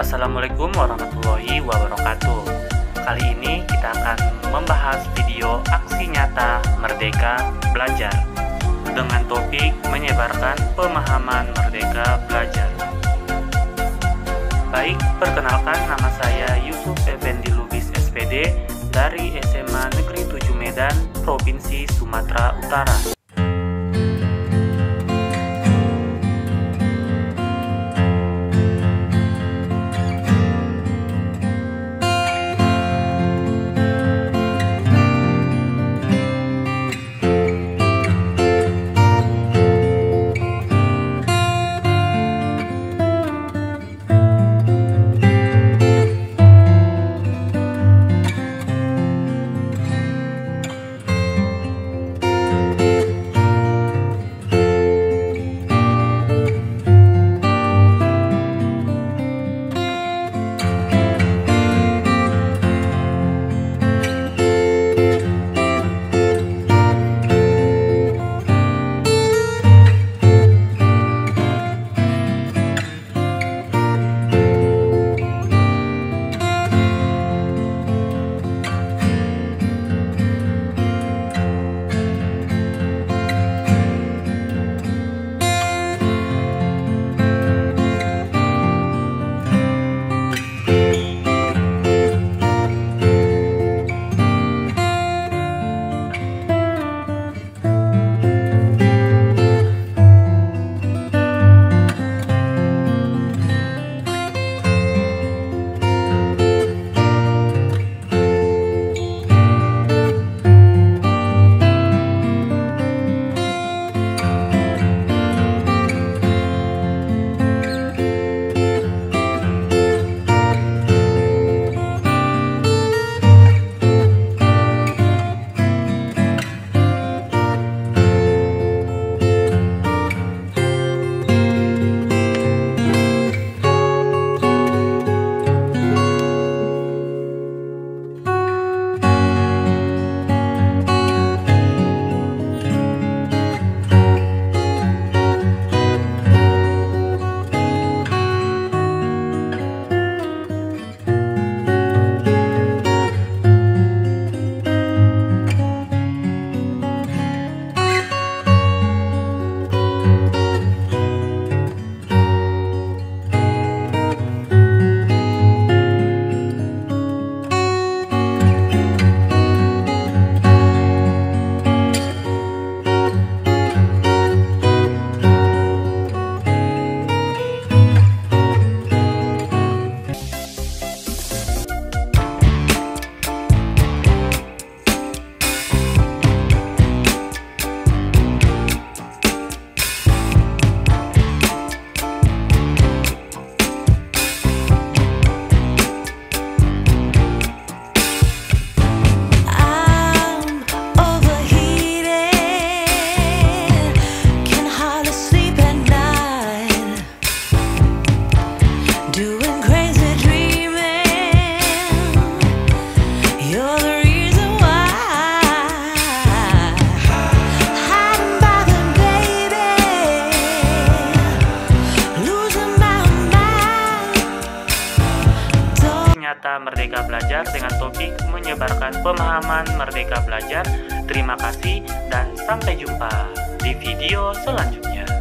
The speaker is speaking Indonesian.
Assalamualaikum warahmatullahi wabarakatuh. Kali ini kita akan membahas video aksi nyata Merdeka Belajar dengan topik menyebarkan pemahaman Merdeka Belajar. Baik, perkenalkan, nama saya Yusuf Effendi Lubis SPD dari SMA Negeri 7 Medan, Provinsi Sumatera Utara. Nyata Merdeka Belajar dengan topik menyebarkan pemahaman Merdeka Belajar. Terima kasih dan sampai jumpa di video selanjutnya.